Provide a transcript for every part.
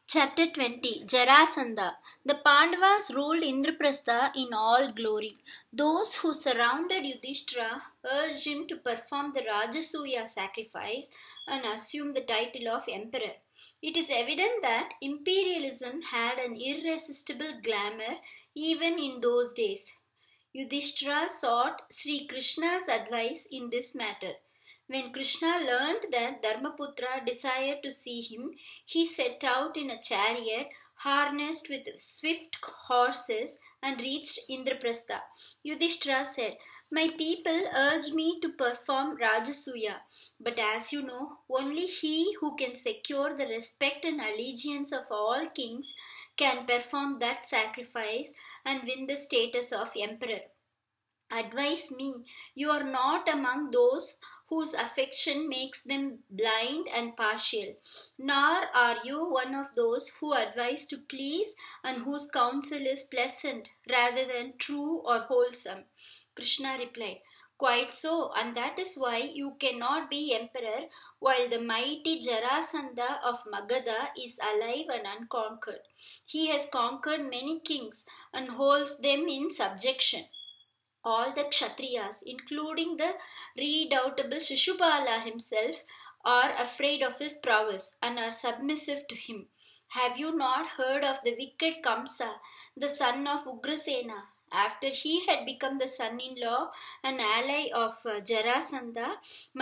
Chapter 20 Jarasandha. The Pandavas ruled Indraprastha in all glory. Those who surrounded Yudhishthira urged him to perform the Rajasuya sacrifice and assume the title of emperor. It is evident that imperialism had an irresistible glamour even in those days. Yudhishthira sought Sri Krishna's advice in this matter. When Krishna learned that Dharmaputra desired to see him, he set out in a chariot harnessed with swift horses and reached Indraprastha. Yudhishthira said, "My people urged me to perform Rajasuya, but as you know, only he who can secure the respect and allegiance of all kings can perform that sacrifice and win the status of emperor. Advise me. You are not among those whose affection makes them blind and partial, nor are you one of those who advise to please and whose counsel is pleasant rather than true or wholesome." Krishna replied, "Quite so, and that is why you cannot be emperor while the mighty Jarasandha of Magadha is alive and unconquered. He has conquered many kings and holds them in subjection. All the Kshatriyas, including the redoubtable Shishupala himself, are afraid of his prowess and are submissive to him. Have you not heard of the wicked Kamsa, the son of Ugrasena? After he had become the son-in-law and ally of Jarasandha,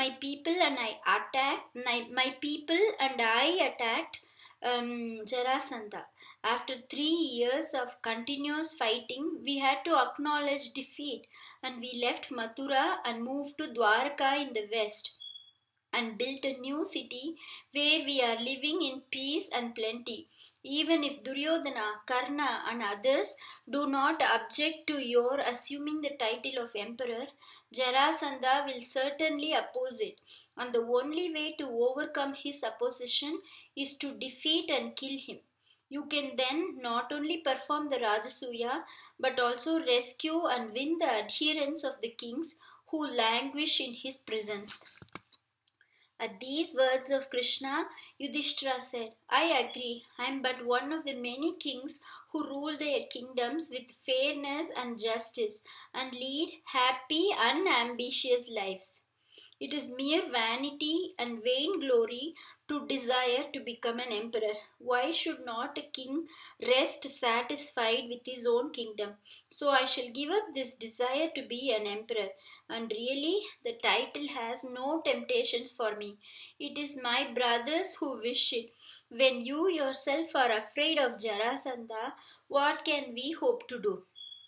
my people and I attacked Jarasandha. After 3 years of continuous fighting, we had to acknowledge defeat, and we left Mathura and moved to Dwarka in the west and built a new city where we are living in peace and plenty. Even if Duryodhana, Karna, and others do not object to your assuming the title of emperor, Jarasandha will certainly oppose it, and the only way to overcome his opposition is to defeat and kill him. You can then not only perform the Rajasuya but also rescue and win the adherence of the kings who languish in his presence." At these words of Krishna, Yudhishthira said, "I agree. I am but one of the many kings who rule their kingdoms with fairness and justice and lead happy, unambitious lives. It is mere vanity and vain glory to desire to become an emperor. Why should not a king rest satisfied with his own kingdom? So I shall give up this desire to be an emperor, and really the title has no temptations for me. It is my brothers who wish it. When you yourself are afraid of Jarasandha, what can we hope to do?"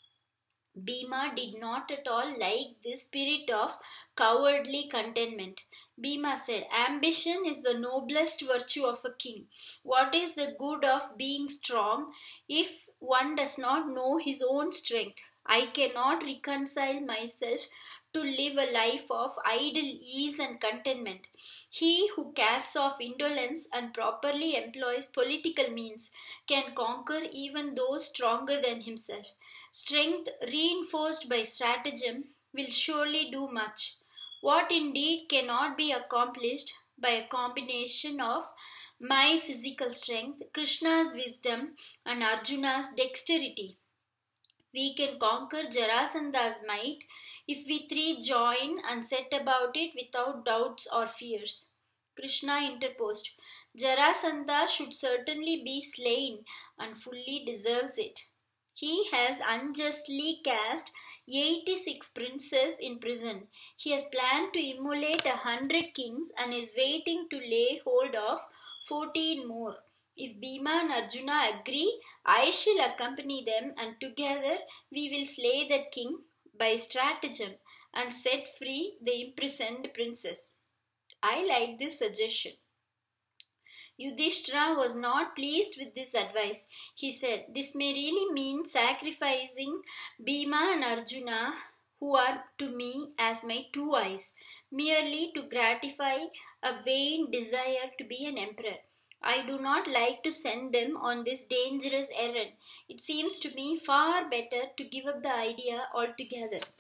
Bhima did not at all like this spirit of cowardly contentment. Bhima said, "Ambition is the noblest virtue of a king. What is the good of being strong if one does not know his own strength? I cannot reconcile myself to live a life of idle ease and contentment. He who casts off indolence and properly employs political means can conquer even those stronger than himself. Strength reinforced by stratagem will surely do much. What indeed cannot be accomplished by a combination of my physical strength, Krishna's wisdom, and Arjuna's dexterity? We can conquer Jarasandha's might if we three join and set about it without doubts or fears." Krishna interposed, "Jarasandha should certainly be slain and fully deserves it. He has unjustly cast 86 princes in prison. He has planned to immolate 100 kings and is waiting to lay hold of 14 more. If Bhima and Arjuna agree, I shall accompany them, and together we will slay that king by stratagem and set free the imprisoned princess." I like this suggestion. Yudhishthira was not pleased with this advice. He said, "This may really mean sacrificing Bhima and Arjuna, who are to me as my two eyes, merely to gratify a vain desire to be an emperor. I do not like to send them on this dangerous errand. It seems to me far better to give up the idea altogether."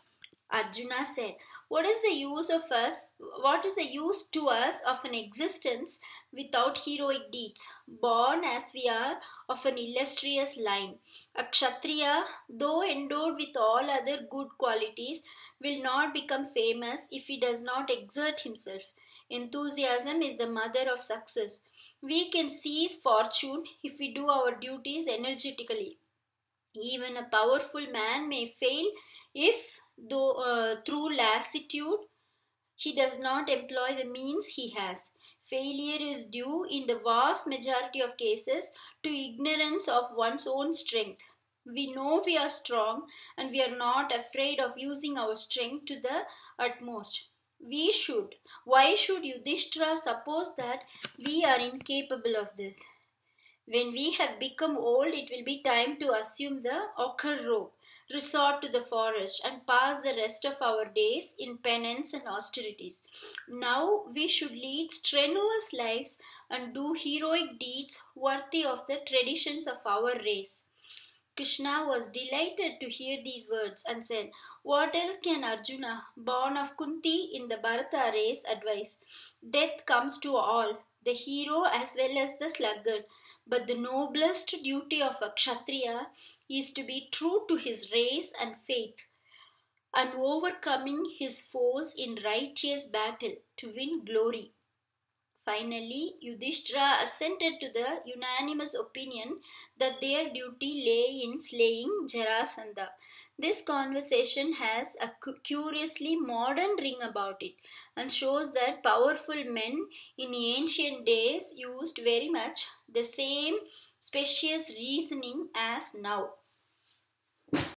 Arjuna said, "What is the use of us? What is the use to us of an existence without heroic deeds? Born as we are of an illustrious line, a Kshatriya, though endowed with all other good qualities, will not become famous if he does not exert himself. Enthusiasm is the mother of success. We can seize fortune if we do our duties energetically. Even a powerful man may fail if, though through lassitude, he does not employ the means he has. Failure is due, in the vast majority of cases, to ignorance of one's own strength. We know we are strong and we are not afraid of using our strength to the utmost. We should. Why should Yudhishthira suppose that we are incapable of this? When we have become old, it will be time to assume the ochre robe, resort to the forest, and pass the rest of our days in penance and austerities. Now we should lead strenuous lives and do heroic deeds worthy of the traditions of our race." Krishna was delighted to hear these words and said, "What else can Arjuna, born of Kunti in the Bharata race, advise? Death comes to all, the hero as well as the sluggard. But the noblest duty of a Kshatriya is to be true to his race and faith, and overcoming his foes in righteous battle to win glory." Finally, Yudhishthira assented to the unanimous opinion that their duty lay in slaying Jarasandha. This conversation has a curiously modern ring about it and shows that powerful men in ancient days used very much the same specious reasoning as now.